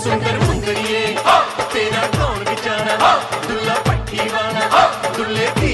सुंदर मुंदरिए तेरा कौन बेचारा दुल्ला पट्टी वाला दुल्ले